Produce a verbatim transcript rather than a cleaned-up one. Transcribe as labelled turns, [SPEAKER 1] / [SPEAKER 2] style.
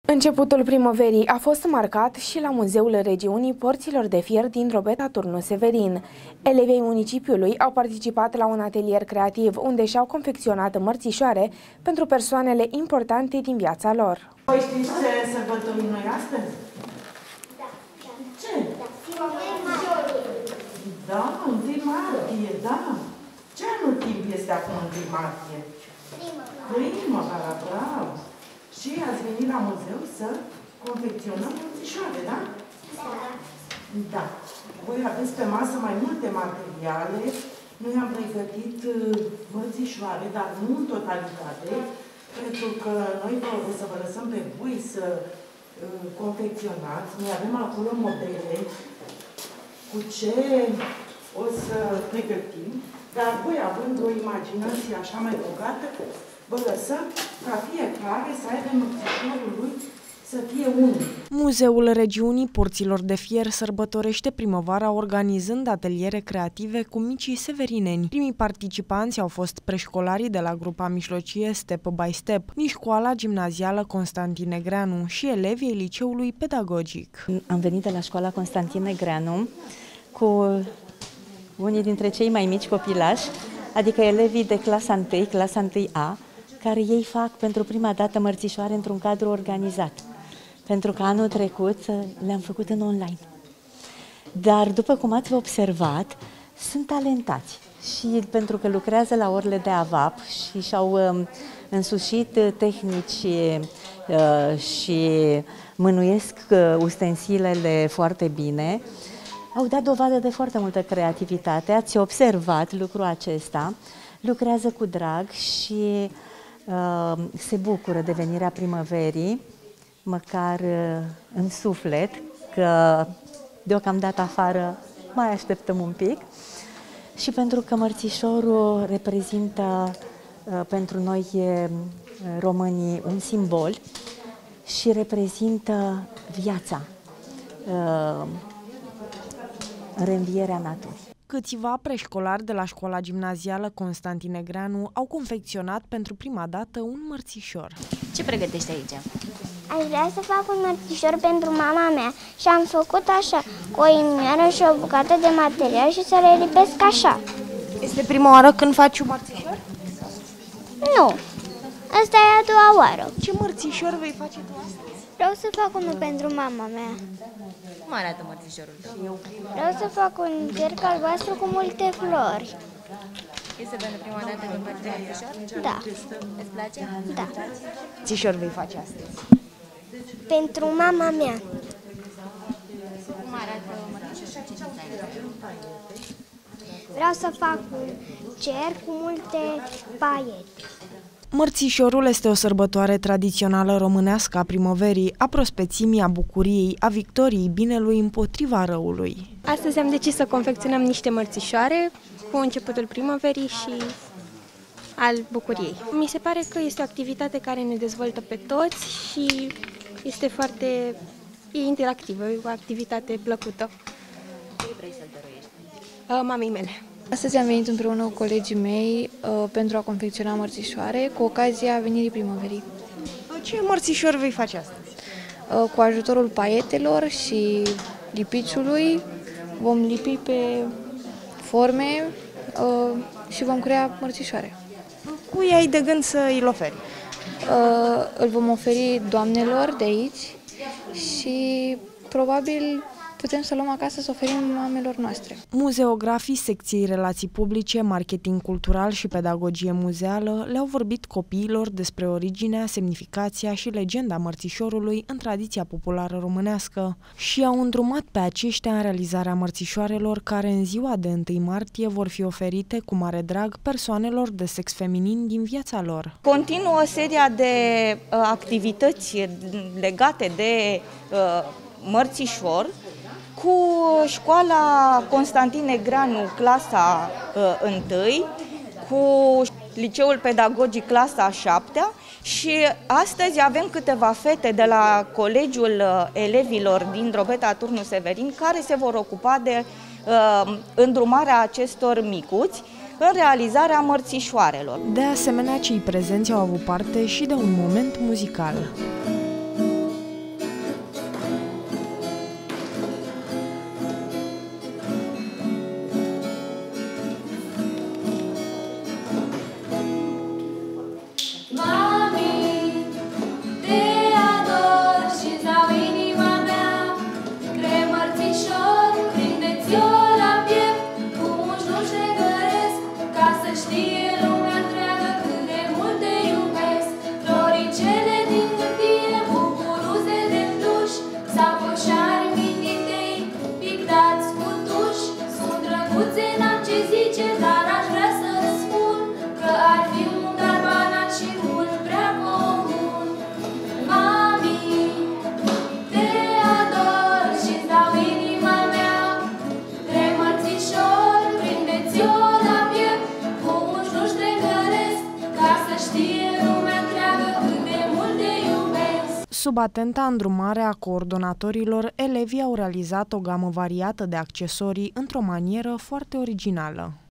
[SPEAKER 1] Începutul primăverii a fost marcat și la Muzeul Regiunii Porților de Fier din Drobeta Turnu Severin. Elevii municipiului au participat la un atelier creativ unde și-au confecționat mărțișoare pentru persoanele importante din viața lor.
[SPEAKER 2] Voi știți ce sărbătorim noi astăzi?
[SPEAKER 3] Da.
[SPEAKER 2] Ce?
[SPEAKER 3] Da,
[SPEAKER 2] Da, întâi martie, da. Ce anotimp este acum întâi martie?
[SPEAKER 3] primăvara.
[SPEAKER 2] Primăvara, bravo. Și ați venit la muzeu să confecționăm mărțișoare, da? Da. Voi aveți pe masă mai multe materiale. Noi am pregătit mărțișoare, dar nu în totalitate, pentru că noi o să vă lăsăm pe voi să confecționați. Noi avem acolo modele cu ce o să pregătim, dar voi, având o imaginație așa mai bogată, vă lăsăm ca fiecare să aibă mărțișorul lui să fie unic.
[SPEAKER 1] Muzeul Regiunii Porților de Fier sărbătorește primăvara organizând ateliere creative cu micii severineni. Primii participanți au fost preșcolarii de la grupa mijlocie Step by Step, din școala gimnazială Constantin Negreanu și elevii liceului pedagogic.
[SPEAKER 4] Am venit de la școala Constantin Negreanu cu unii dintre cei mai mici copilași, adică elevii de clasa întâi, clasa întâi A, care ei fac pentru prima dată mărțișoare într-un cadru organizat. Pentru că anul trecut le-am făcut în online. Dar, după cum ați observat, sunt talentați și pentru că lucrează la orele de AVAP și și-au um, însușit tehnici uh, și mânuiesc uh, ustensilele foarte bine, au dat dovadă de foarte multă creativitate. Ați observat lucrul acesta, lucrează cu drag și uh, se bucură de venirea primăverii, măcar uh, în suflet, că deocamdată afară mai așteptăm un pic, și pentru că mărțișorul reprezintă uh, pentru noi uh, românii un simbol și reprezintă viața, uh, reînvierea naturii.
[SPEAKER 1] Câțiva preșcolari de la școala gimnazială Constantin Negreanu au confecționat pentru prima dată un mărțișor.
[SPEAKER 5] Ce pregătești aici?
[SPEAKER 3] Aș vrea să fac un mărțișor pentru mama mea și am făcut așa, cu o inimioară și o bucată de material și să le lipesc așa.
[SPEAKER 1] Este prima oară când faci un mărțișor?
[SPEAKER 3] Nu, asta e a doua oară.
[SPEAKER 1] Ce mărțișor vei face tu astăzi?
[SPEAKER 3] Vreau să fac unul pentru mama mea.
[SPEAKER 5] Cum arată mărțișorul tău?
[SPEAKER 3] Vreau să fac un cerc albastru cu multe flori.
[SPEAKER 5] Este pentru prima dată când faci mărțișor?
[SPEAKER 3] Da.
[SPEAKER 5] Îți place?
[SPEAKER 3] Da.
[SPEAKER 1] Mărțișor vei face astăzi?
[SPEAKER 3] Pentru mama mea.
[SPEAKER 5] Cum arată mărțișorul? Ce design?
[SPEAKER 3] Vreau să fac un cerc cu multe paiete.
[SPEAKER 1] Mărțișorul este o sărbătoare tradițională românească a primăverii, a prospețimii, a bucuriei, a victoriei binelui împotriva răului.
[SPEAKER 6] Astăzi am decis să confecționăm niște mărțișoare cu începutul primăverii și al bucuriei. Mi se pare că este o activitate care ne dezvoltă pe toți și este foarte e interactivă, e o activitate plăcută.
[SPEAKER 5] Ce vrei să dăruiești?
[SPEAKER 6] Mamei mele.
[SPEAKER 7] Astăzi am venit împreună cu colegii mei uh, pentru a confecționa mărțișoare cu ocazia venirii primăverii.
[SPEAKER 1] Ce mărțișor vei face astăzi?
[SPEAKER 7] Uh, cu ajutorul paietelor și lipiciului vom lipi pe forme uh, și vom crea mărțișoare.
[SPEAKER 1] Cui ai de gând să îl oferi?
[SPEAKER 7] Uh, îl vom oferi doamnelor de aici și probabil putem să luăm acasă să oferim mamelor noastre.
[SPEAKER 1] Muzeografii secției Relații Publice, Marketing Cultural și Pedagogie Muzeală le-au vorbit copiilor despre originea, semnificația și legenda mărțișorului în tradiția populară românească și au îndrumat pe aceștia în realizarea mărțișoarelor care în ziua de întâi martie vor fi oferite cu mare drag persoanelor de sex feminin din viața lor.
[SPEAKER 8] Continuă seria de uh, activități legate de uh, mărțișor cu școala Constantin Negreanu, clasa întâi, cu liceul pedagogic, clasa a șaptea, și astăzi avem câteva fete de la Colegiul Elevilor din Drobeta Turnu Severin care se vor ocupa de uh, îndrumarea acestor micuți în realizarea mărțișoarelor.
[SPEAKER 1] De asemenea, cei prezenți au avut parte și de un moment muzical. Sub atenta îndrumare a coordonatorilor, elevii au realizat o gamă variată de accesorii într-o manieră foarte originală.